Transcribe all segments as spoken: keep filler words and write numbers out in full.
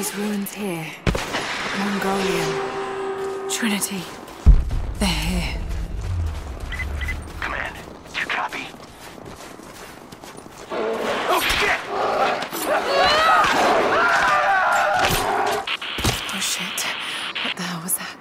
These ruins here. Mongolian. Trinity. They're here. Command, do you copy? Oh, shit! Oh shit. What the hell was that?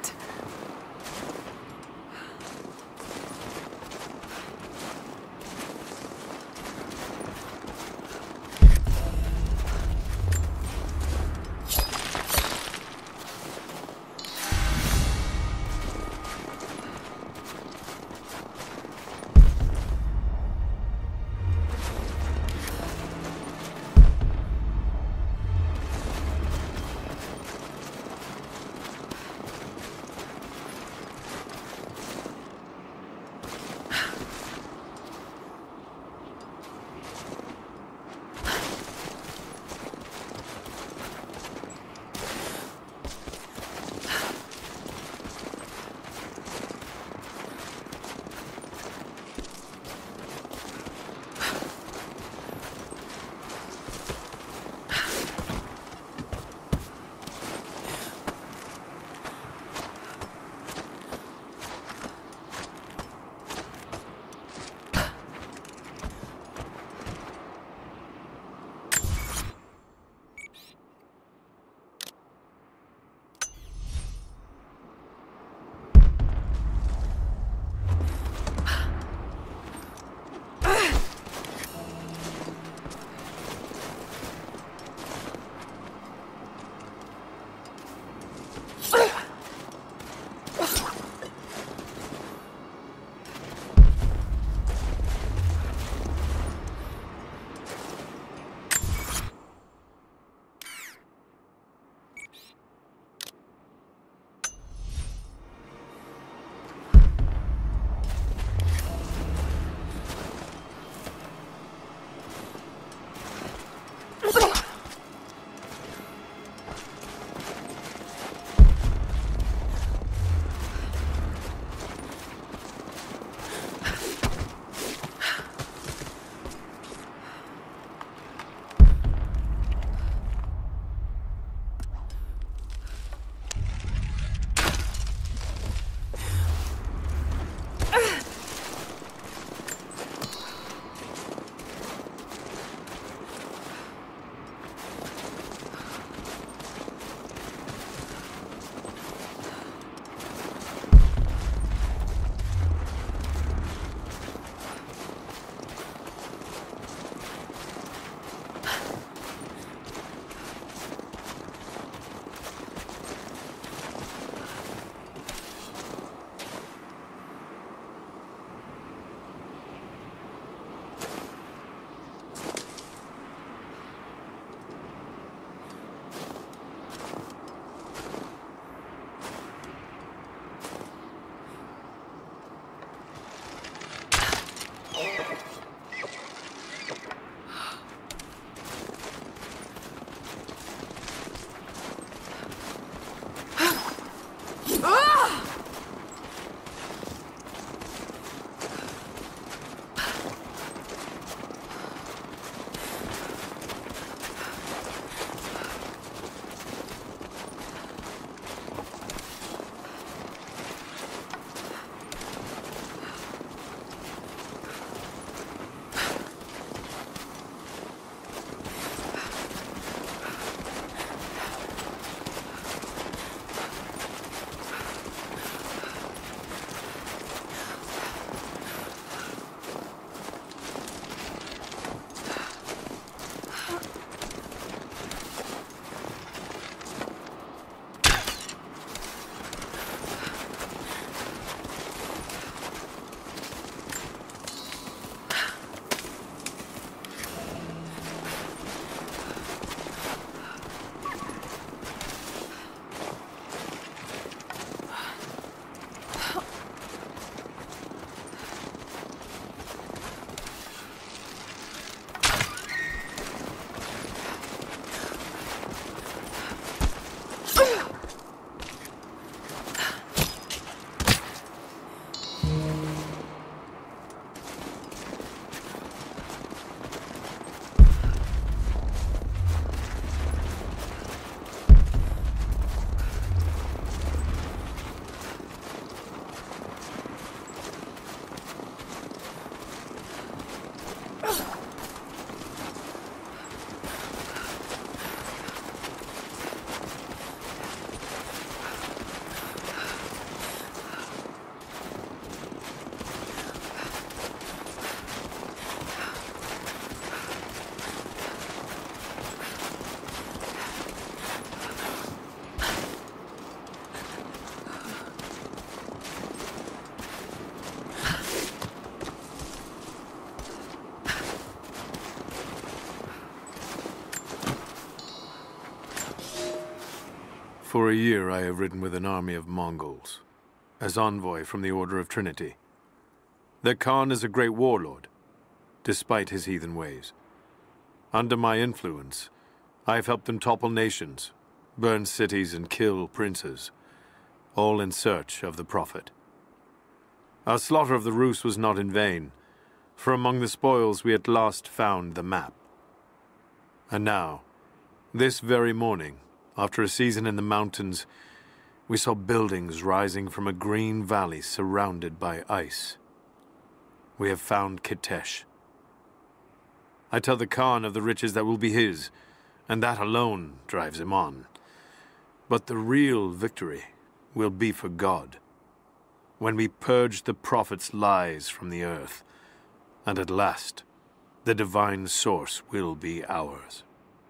For a year I have ridden with an army of Mongols, as envoy from the Order of Trinity. Their Khan is a great warlord, despite his heathen ways. Under my influence, I have helped them topple nations, burn cities and kill princes, all in search of the Prophet. Our slaughter of the Rus was not in vain, for among the spoils we at last found the map. And now, this very morning, after a season in the mountains, we saw buildings rising from a green valley surrounded by ice. We have found Kitesh. I tell the Khan of the riches that will be his, and that alone drives him on. But the real victory will be for God, when we purge the Prophet's lies from the earth, and at last, the divine source will be ours.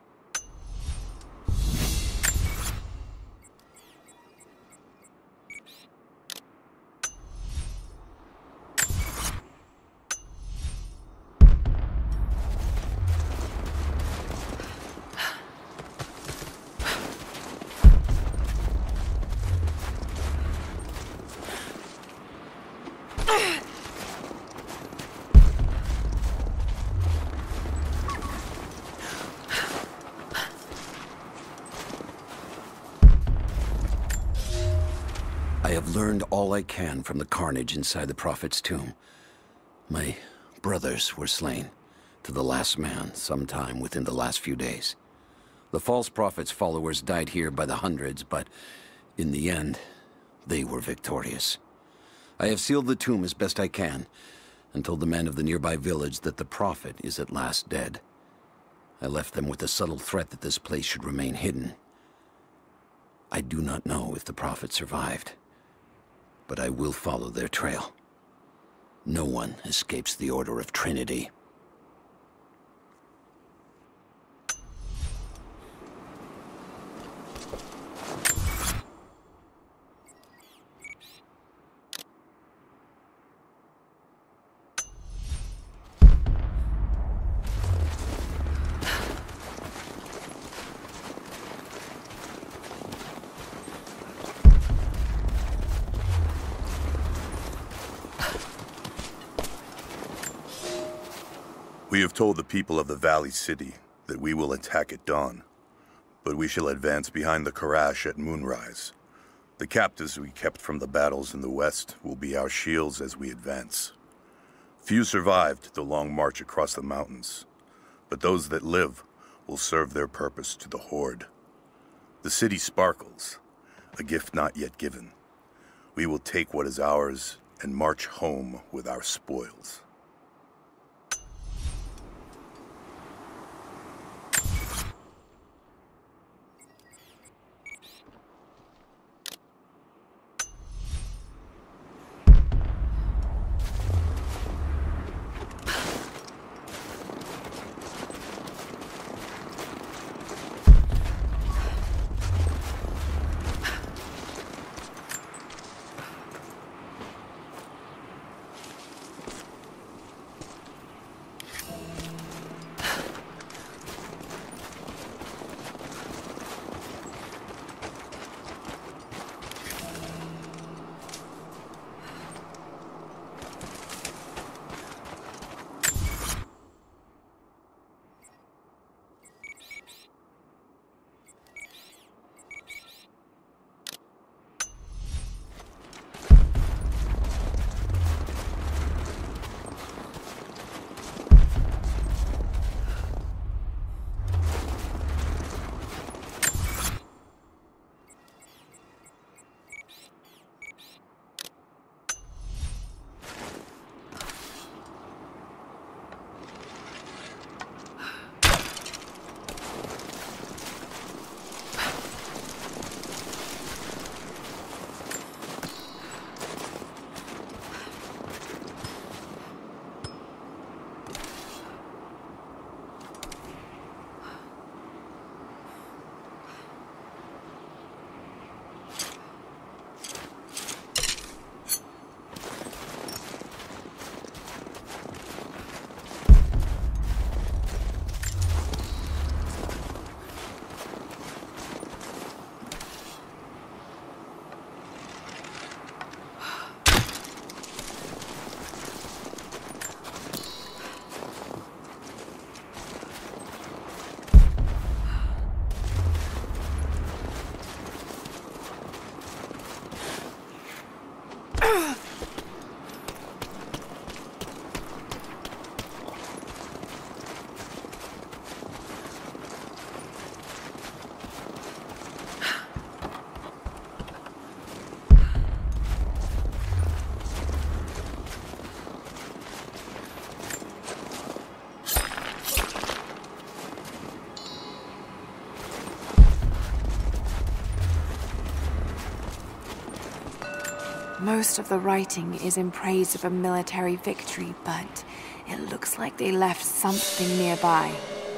I have learned all I can from the carnage inside the Prophet's tomb. My brothers were slain, to the last man, sometime within the last few days. The false Prophet's followers died here by the hundreds, but in the end, they were victorious. I have sealed the tomb as best I can, and told the men of the nearby village that the Prophet is at last dead. I left them with the subtle threat that this place should remain hidden. I do not know if the Prophet survived, but I will follow their trail. No one escapes the Order of Trinity. We have told the people of the Valley City that we will attack at dawn, but we shall advance behind the Karash at moonrise. The captives we kept from the battles in the west will be our shields as we advance. Few survived the long march across the mountains, but those that live will serve their purpose to the Horde. The city sparkles, a gift not yet given. We will take what is ours and march home with our spoils. Most of the writing is in praise of a military victory, but it looks like they left something nearby.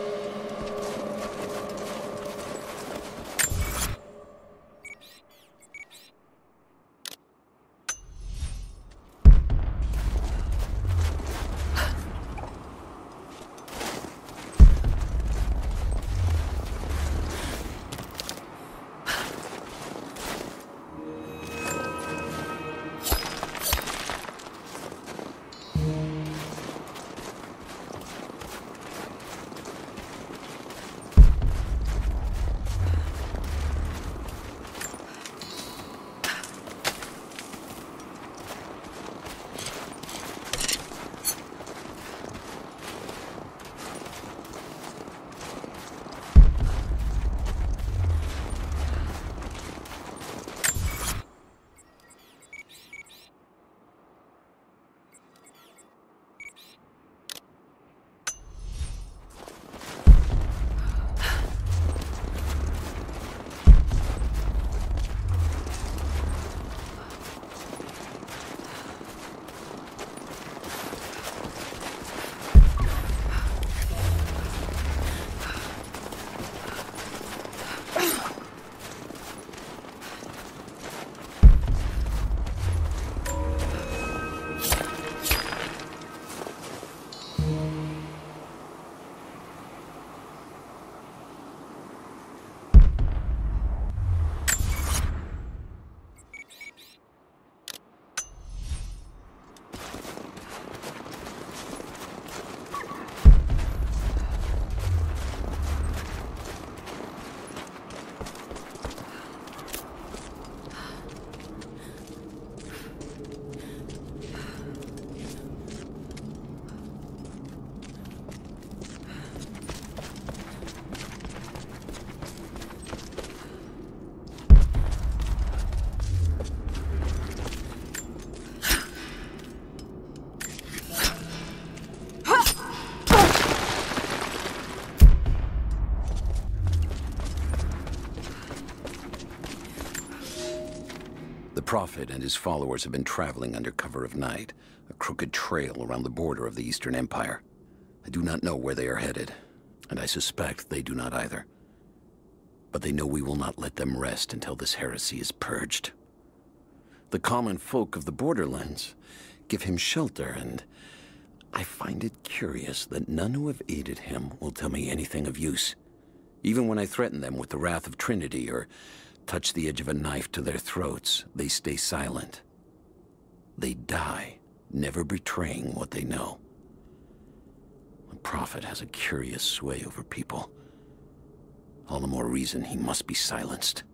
The Prophet and his followers have been traveling under cover of night, a crooked trail around the border of the Eastern Empire. I do not know where they are headed, and I suspect they do not either. But they know we will not let them rest until this heresy is purged. The common folk of the borderlands give him shelter, and I find it curious that none who have aided him will tell me anything of use. Even when I threaten them with the wrath of Trinity or touch the edge of a knife to their throats, they stay silent. They die, never betraying what they know. The Prophet has a curious sway over people. All the more reason he must be silenced.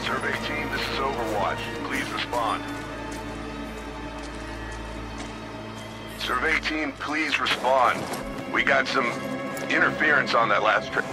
Survey team, this is Overwatch. Please respond. Survey team, please respond. We got some interference on that last trip.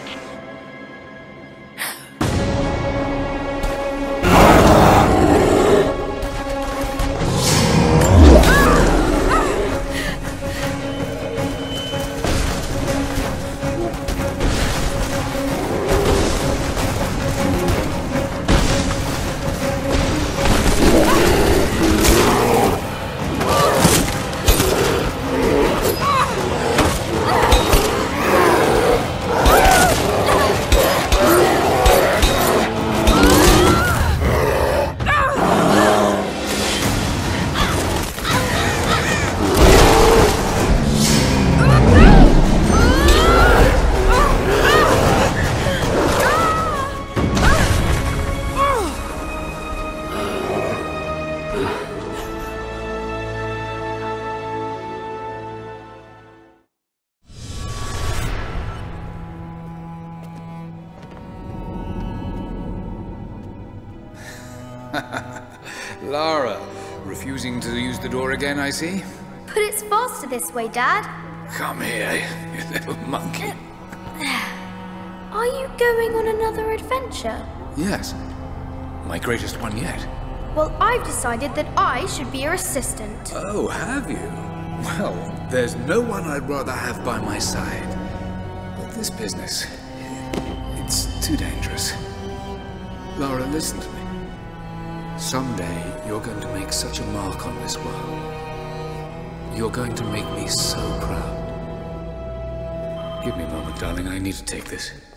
Lara, refusing to use the door again, I see? But it's faster this way, Dad. Come here, you little monkey. Are you going on another adventure? Yes. My greatest one yet. Well, I've decided that I should be your assistant. Oh, have you? Well, there's no one I'd rather have by my side. But this business, it's too dangerous. Lara, listen to me. Someday, you're going to make such a mark on this world. You're going to make me so proud. Give me a moment, darling. I need to take this.